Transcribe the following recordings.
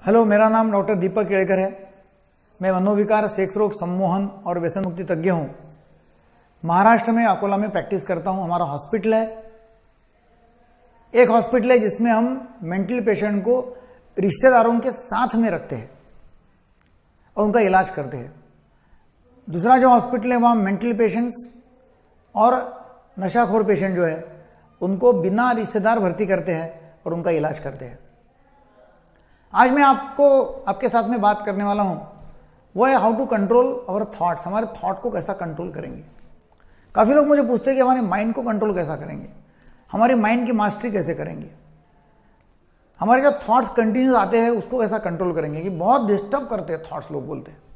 Hello, मेरा नाम doctor दीपक केड़कर है। मैं मनोविकार, सेक्स रोग, सम्मोहन और व्यसन मुक्ति तज्ञ हूँ। महाराष्ट्र में अकोला में प्रैक्टिस करता हूँ। हमारा हॉस्पिटल है, एक हॉस्पिटल है जिसमें हम मेंटल पेशेंट को रिश्तेदारों के साथ में रखते हैं और उनका इलाज करते हैं। दूसरा जो हॉस्पिटल है वहाँ मेंटल पेशेंट्स और नशाखोर पेशेंट जो है उनको बिना रिश्तेदार भर्ती करते हैं और उनका इलाज करते हैं। आज मैं आपके साथ में बात करने वाला हूँ, वो है how to control our thoughts. हमारे थॉट को कैसा कंट्रोल करेंगे। काफ़ी लोग मुझे पूछते हैं कि हमारे माइंड को कंट्रोल कैसा करेंगे, हमारे माइंड की मास्टरी कैसे करेंगे, हमारे जब थॉट्स कंटिन्यूस आते हैं उसको कैसा कंट्रोल करेंगे। कि बहुत डिस्टर्ब करते हैं थॉट्स, लोग बोलते हैं।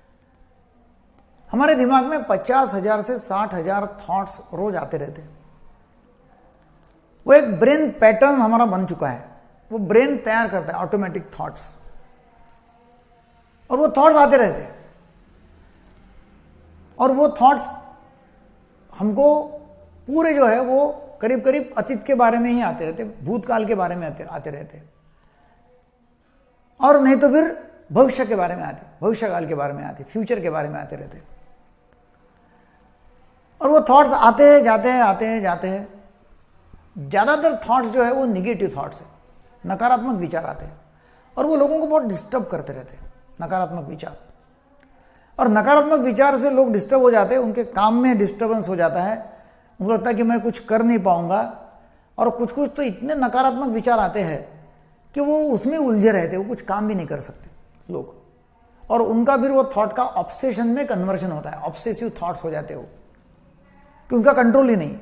हमारे दिमाग में 50,000 से 60,000 थॉट्स रोज आते रहते हैं। वो एक ब्रेन पैटर्न हमारा बन चुका है। वो ब्रेन तैयार करता है ऑटोमेटिक थॉट्स, और वो थॉट्स आते रहते हैं। और वो थॉट्स हमको पूरे जो है वो करीब करीब अतीत के बारे में ही आते रहते, भूतकाल के बारे में आते रहते, और नहीं तो फिर भविष्य के बारे में आते, भविष्यकाल के बारे में आते, फ्यूचर के बारे में आते रहते। और वो थॉट्स आते जाते हैं। ज़्यादातर थॉट्स जो है वो निगेटिव थॉट्स है, नकारात्मक विचार आते हैं, और वो लोगों को बहुत डिस्टर्ब करते रहते हैं, नकारात्मक विचार। और नकारात्मक विचार से लोग डिस्टर्ब हो जाते हैं, उनके काम में डिस्टर्बेंस हो जाता है, उनको लगता है कि मैं कुछ कर नहीं पाऊंगा। और कुछ तो इतने नकारात्मक विचार आते हैं कि वो उसमें उलझे रहते हैं, वो कुछ काम भी नहीं कर सकते लोग। और उनका फिर वो थॉट का ऑब्सेशन में कन्वर्जन होता है, ऑब्सेसिव थॉट्स हो जाते हैं वो, कि उनका कंट्रोल ही नहीं।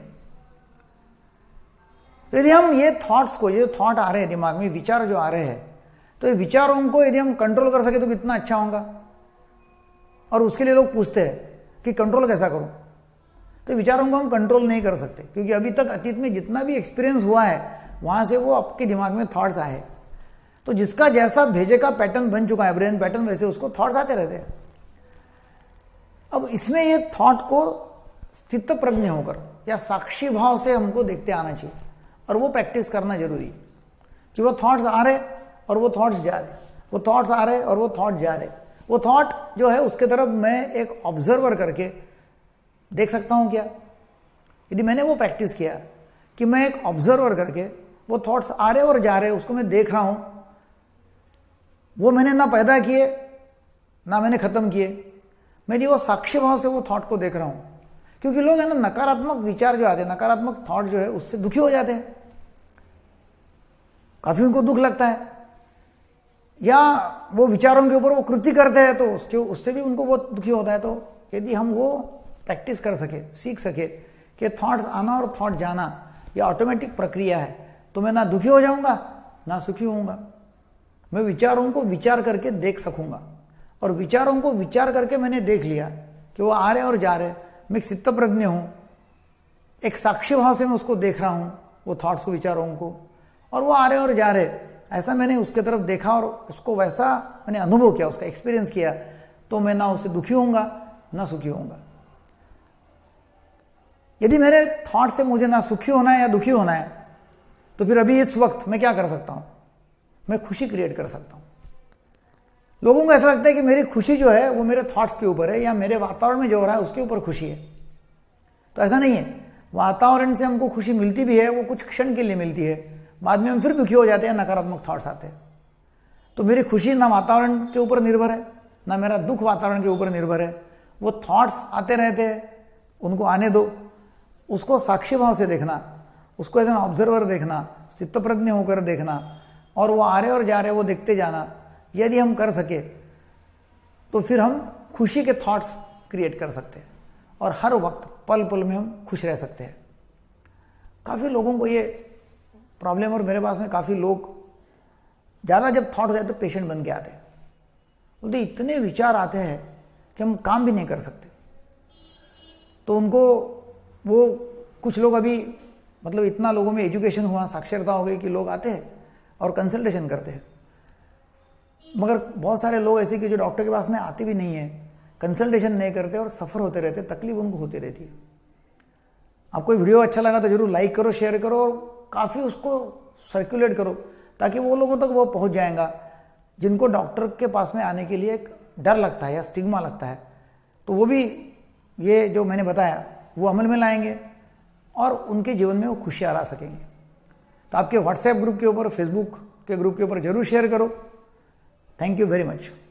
तो यदि हम ये थॉट्स को, ये थॉट आ रहे हैं दिमाग में, विचार जो आ रहे हैं, तो ये विचारों को यदि हम कंट्रोल कर सके तो कितना अच्छा होगा। और उसके लिए लोग पूछते हैं कि कंट्रोल कैसा करूं। तो विचारों को हम कंट्रोल नहीं कर सकते, क्योंकि अभी तक अतीत में जितना भी एक्सपीरियंस हुआ है वहां से वो आपके दिमाग में थॉट्स आए। तो जिसका जैसा भेजे का पैटर्न बन चुका है, ब्रेन पैटर्न, वैसे उसको थॉट्स आते रहते हैं। अब इसमें ये थॉट को स्थित प्रज्ञ होकर या साक्षी भाव से हमको देखते आना चाहिए, और वो प्रैक्टिस करना जरूरी है। कि वो थॉट्स आ रहे और वो थॉट्स जा रहे, वो थॉट्स आ रहे और वो थॉट जा रहे। वो थॉट जो है उसके तरफ मैं एक ऑब्जर्वर करके देख सकता हूँ क्या। यदि मैंने वो प्रैक्टिस किया कि मैं एक ऑब्जर्वर करके वो थॉट्स आ रहे और जा रहे उसको मैं देख रहा हूँ, वो मैंने ना पैदा किए ना मैंने ख़त्म किए, मैं जी वो साक्षी भाव से वो थॉट को देख रहा हूँ। क्योंकि लोग है ना, नकारात्मक विचार जो आते हैं, नकारात्मक थॉट जो है उससे दुखी हो जाते हैं, काफ़ी उनको दुख लगता है, या वो विचारों के ऊपर वो कृति करते हैं तो उससे भी उनको बहुत दुखी होता है। तो यदि हम वो प्रैक्टिस कर सके, सीख सके कि थॉट्स आना और थॉट जाना ये ऑटोमेटिक प्रक्रिया है, तो मैं ना दुखी हो जाऊंगा ना सुखी होऊंगा। मैं विचारों को विचार करके देख सकूंगा, और विचारों को विचार करके मैंने देख लिया कि वो आ रहे और जा रहे, मैं एक चित्त प्रज्ञ हूँ, एक साक्षी भाव से मैं उसको देख रहा हूँ, वो थॉट्स को, विचारों को, और वो आ रहे और जा रहे। ऐसा मैंने उसके तरफ देखा और उसको वैसा मैंने अनुभव किया, उसका एक्सपीरियंस किया, तो मैं ना उससे दुखी होऊंगा ना सुखी होऊंगा। यदि मेरे थॉट से मुझे ना सुखी होना है या दुखी होना है, तो फिर अभी इस वक्त मैं क्या कर सकता हूँ, मैं खुशी क्रिएट कर सकता हूँ। लोगों को ऐसा लगता है कि मेरी खुशी जो है वो मेरे थॉट्स के ऊपर है, या मेरे वातावरण में जो हो रहा है उसके ऊपर खुशी है। तो ऐसा नहीं है। वातावरण से हमको खुशी मिलती भी है, वो कुछ क्षण के लिए मिलती है, बाद में हम फिर दुखी हो जाते हैं, नकारात्मक थॉट्स आते हैं। तो मेरी खुशी ना वातावरण के ऊपर निर्भर है, ना मेरा दुख वातावरण के ऊपर निर्भर है। वो थॉट्स आते रहते हैं, उनको आने दो, उसको साक्षी भाव से देखना, उसको एज एन ऑब्जर्वर देखना, चित्तप्रज्ञ होकर देखना, और वो आ रहे और जा रहे वो देखते जाना। यदि हम कर सके तो फिर हम खुशी के थॉट्स क्रिएट कर सकते हैं, और हर वक्त पल पल में हम खुश रह सकते हैं। काफ़ी लोगों को ये प्रॉब्लम, और मेरे पास में काफ़ी लोग ज़्यादा जब थॉट हो जाए तो पेशेंट बन के आते हैं, बोलते इतने विचार आते हैं कि हम काम भी नहीं कर सकते। तो उनको वो कुछ लोग अभी मतलब इतना लोगों में एजुकेशन हुआ, साक्षरता हो गई कि लोग आते हैं और कंसल्टेशन करते हैं। मगर बहुत सारे लोग ऐसे कि जो डॉक्टर के पास में आते भी नहीं है, कंसल्टेशन नहीं करते और सफ़र होते रहते, तकलीफ उनको होती रहती है। आपको वीडियो अच्छा लगा तो जरूर लाइक करो, शेयर करो, और काफ़ी उसको सर्कुलेट करो, ताकि वो लोगों तक वो पहुंच जाएगा जिनको डॉक्टर के पास में आने के लिए एक डर लगता है या स्टिग्मा लगता है, तो वो भी ये जो मैंने बताया वो अमल में लाएंगे और उनके जीवन में वो खुशियाँ ला सकेंगे। तो आपके व्हाट्सएप ग्रुप के ऊपर, फेसबुक के ग्रुप के ऊपर जरूर शेयर करो। Thank you very much.